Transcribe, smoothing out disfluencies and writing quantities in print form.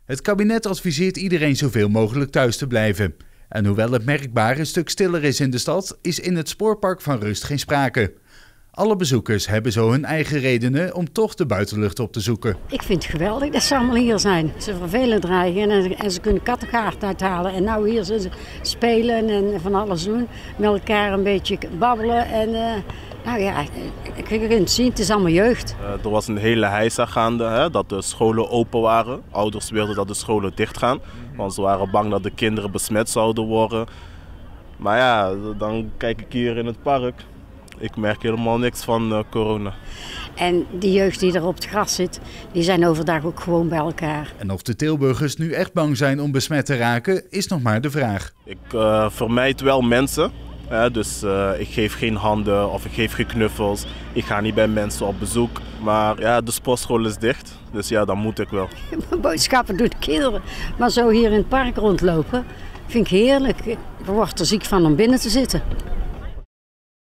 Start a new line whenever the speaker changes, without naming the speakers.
Het kabinet adviseert iedereen zoveel mogelijk thuis te blijven. En hoewel het merkbaar een stuk stiller is in de stad, is in het spoorpark van Rust geen sprake. Alle bezoekers hebben zo hun eigen redenen om toch de buitenlucht op te zoeken.
Ik vind het geweldig dat ze allemaal hier zijn. Ze vervelen dreigen en ze kunnen kattenkaart uithalen. En nou hier ze spelen en van alles doen. Met elkaar een beetje babbelen. En nou ja, je kunt het zien, het is allemaal jeugd.
Er was een hele heisa gaande, hè, dat de scholen open waren. Ouders wilden dat de scholen dicht gaan. Want ze waren bang dat de kinderen besmet zouden worden. Maar ja, dan kijk ik hier in het park. Ik merk helemaal niks van corona.
En die jeugd die er op het gras zit, die zijn overdag ook gewoon bij elkaar.
En of de Tilburgers nu echt bang zijn om besmet te raken, is nog maar de vraag.
Ik vermijd wel mensen. Dus ik geef geen handen of ik geef geen knuffels. Ik ga niet bij mensen op bezoek. Maar ja, de sportschool is dicht. Dus ja, dan moet ik wel.
Boodschappen doen de kinderen. Maar zo hier in het park rondlopen, vind ik heerlijk. Ik word er ziek van om binnen te zitten.